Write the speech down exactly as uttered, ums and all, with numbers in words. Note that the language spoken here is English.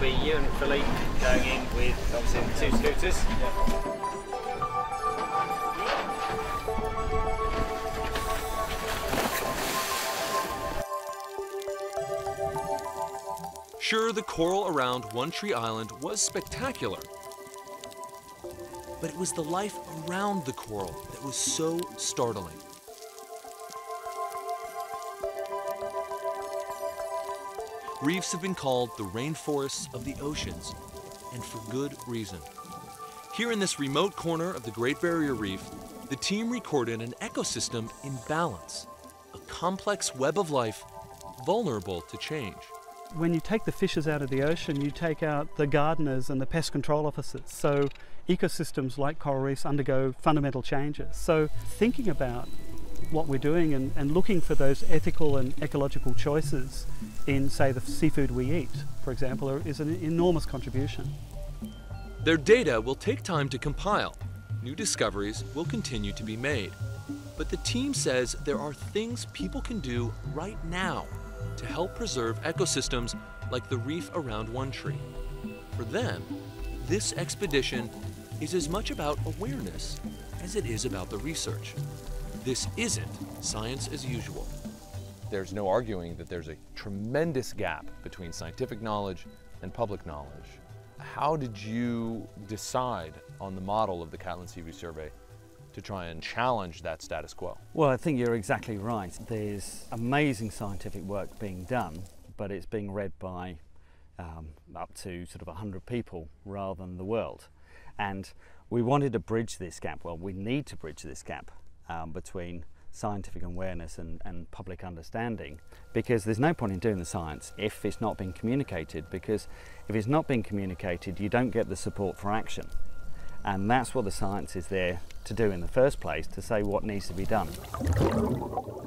be you and Philippe going in with obviously the two scooters. Yeah. Sure, the coral around One Tree Island was spectacular, but it was the life around the coral that was so startling. Reefs have been called the rainforests of the oceans, and for good reason. Here in this remote corner of the Great Barrier Reef, the team recorded an ecosystem in balance, a complex web of life vulnerable to change. When you take the fishes out of the ocean, you take out the gardeners and the pest control officers. So ecosystems like coral reefs undergo fundamental changes. So thinking about what we're doing and, and looking for those ethical and ecological choices in, say, the seafood we eat, for example, is an enormous contribution. Their data will take time to compile. New discoveries will continue to be made. But the team says there are things people can do right now to help preserve ecosystems like the reef around One Tree. For them, this expedition is as much about awareness as it is about the research. This isn't science as usual. There's no arguing that there's a tremendous gap between scientific knowledge and public knowledge. How did you decide on the model of the Catlin Sea View Survey to try and challenge that status quo? Well, I think you're exactly right. There's amazing scientific work being done, but it's being read by um, up to sort of one hundred people rather than the world. And we wanted to bridge this gap. Well, we need to bridge this gap um, between scientific awareness and, and public understanding, because there's no point in doing the science if it's not being communicated, because if it's not being communicated, you don't get the support for action. And that's what the science is there to do in the first place, to say what needs to be done.